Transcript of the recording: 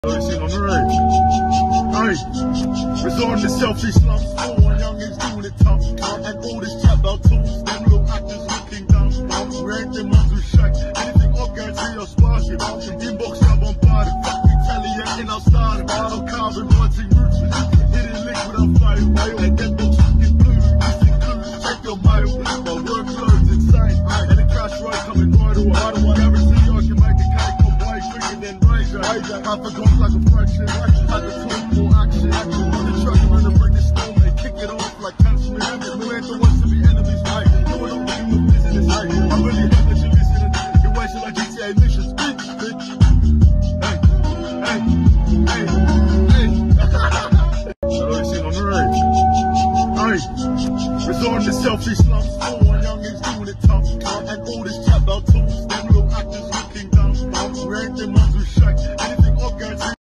On the road. Hey, resorting to selfish slums, all one youngins doing it tough. And all this chat about tools, them little actors looking dumb. We ain't them ones who shake. Anything off, guarantee I'll spark it. Inbox job on bombarded, fuck retaliating, I'll start it. I'm carbon, writing roots, hitting link without fail. And then books get blue, missing clues, check your mail. My workload's insane, and the cash rate coming right away. I don't want everything, I can make the cake come way quicker than razor. I forgot like a fraction, had to talk more action. On the track, I'm gonna bring the storm, they kick it off like cancer. We ain't the ones to be enemies, hey. No one don't do with business, hey. I really hope that you're listening. You're wasting like GTA missions, bitch. Hey, hey, hey.